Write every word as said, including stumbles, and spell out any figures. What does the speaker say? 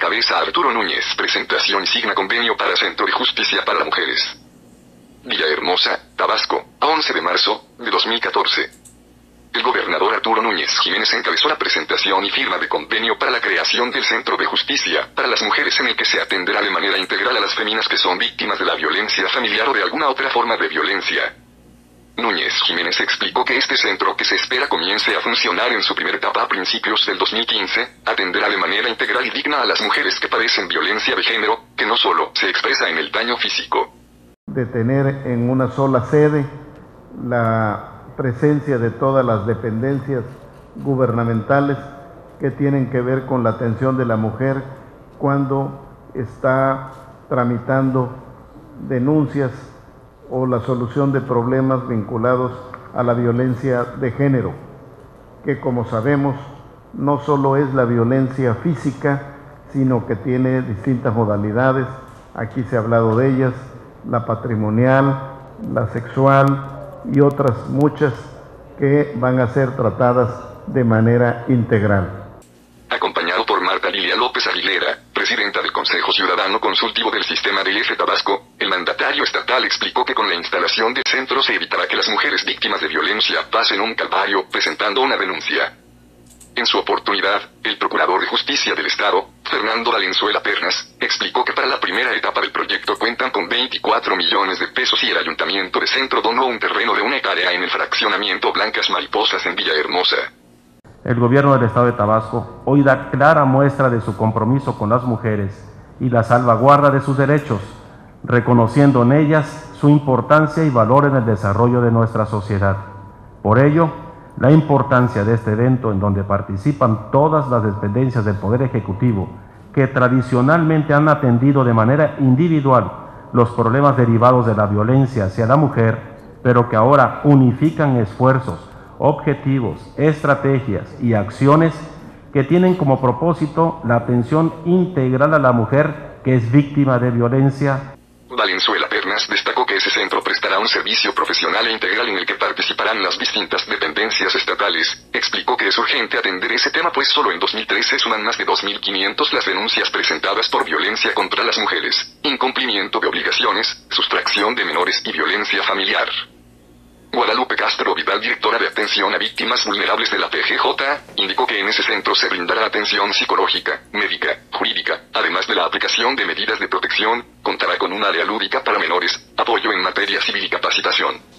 encabeza Arturo Núñez. Presentación y signa convenio para Centro de Justicia para Mujeres. Villahermosa, Tabasco, a once de marzo de dos mil catorce. El gobernador Arturo Núñez Jiménez encabezó la presentación y firma de convenio para la creación del Centro de Justicia para las Mujeres, en el que se atenderá de manera integral a las féminas que son víctimas de la violencia familiar o de alguna otra forma de violencia. Núñez Jiménez explicó que este centro, que se espera comience a funcionar en su primera etapa a principios del dos mil quince, atenderá de manera integral y digna a las mujeres que padecen violencia de género, que no solo se expresa en el daño físico. De tener en una sola sede la presencia de todas las dependencias gubernamentales que tienen que ver con la atención de la mujer cuando está tramitando denuncias o la solución de problemas vinculados a la violencia de género, que como sabemos no solo es la violencia física, sino que tiene distintas modalidades. Aquí se ha hablado de ellas: la patrimonial, la sexual y otras muchas que van a ser tratadas de manera integral. Acompañado por Marta Lilia López Aguilera, presidenta del Consejo Ciudadano Consultivo del Sistema D F Tabasco, el mandatario estatal explicó que con la instalación del centro se evitará que las mujeres víctimas de violencia pasen un calvario presentando una denuncia. En su oportunidad, el Procurador de Justicia del Estado, Fernando Valenzuela Pernas, explicó que para la primera etapa del proyecto cuentan con veinticuatro millones de pesos y el Ayuntamiento de Centro donó un terreno de una hectárea en el fraccionamiento Blancas Mariposas en Villahermosa. El gobierno del Estado de Tabasco hoy da clara muestra de su compromiso con las mujeres y la salvaguarda de sus derechos, reconociendo en ellas su importancia y valor en el desarrollo de nuestra sociedad. Por ello, la importancia de este evento, en donde participan todas las dependencias del Poder Ejecutivo, que tradicionalmente han atendido de manera individual los problemas derivados de la violencia hacia la mujer, pero que ahora unifican esfuerzos, objetivos, estrategias y acciones que tienen como propósito la atención integral a la mujer que es víctima de violencia. Valenzuela Pernas destacó que ese centro prestará un servicio profesional e integral en el que participarán las distintas dependencias estatales. Explicó que es urgente atender ese tema, pues solo en dos mil trece suman más de dos mil quinientas las denuncias presentadas por violencia contra las mujeres, incumplimiento de obligaciones, sustracción de menores y violencia familiar. Guadalupe Castro Vidal, directora de Atención a Víctimas Vulnerables de la P G J, indicó que en ese centro se brindará atención psicológica, médica, jurídica, además de la aplicación de medidas de protección, contará con un área lúdica para menores, apoyo en materia civil y capacitación.